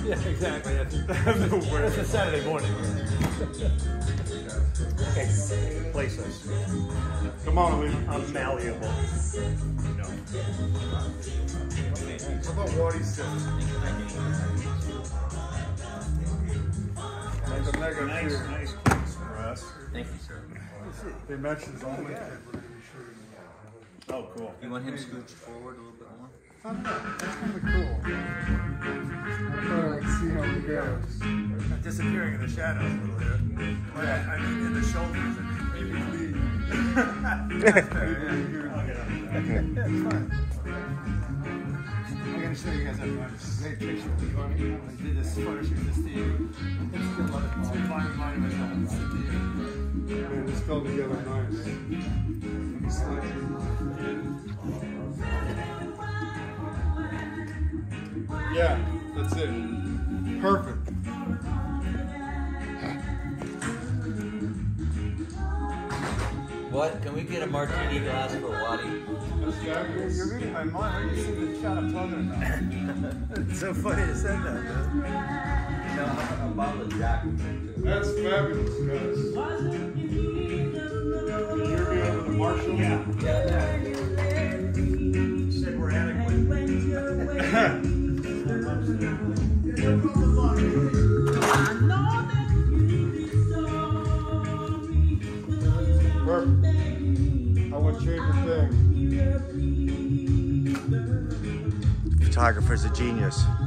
Yeah, exactly. That's a Saturday morning. Okay, place us. Come on, Lee. I'm malleable. No. How about Waddy Stiff? That's a mega Nice place for us. Thank you, sir. They mentioned only. Oh, cool. You want him scooched forward a little bit more? That's kind of cool. I like to see how it goes. Disappearing in the shadows a little bit. I mean, in the shoulders. Maybe Lee. That's fair, yeah. It's fine. I'm gonna show you guys a great picture of Lee Harvey. I did this photo shoot this day. It's been mine myself. And it's spelled together nice. Yeah, that's it. Perfect. What? Can we get a martini glass for Waddy? You're reading my mind. Where do you see the shot I'm talking about? It's so funny you said that, man. No, a bottle of Jack. That's fabulous, guys. You're going over the Marshall? Yeah. Said we're adequate. Perfect. I wouldn't change a thing. Photographer's a genius.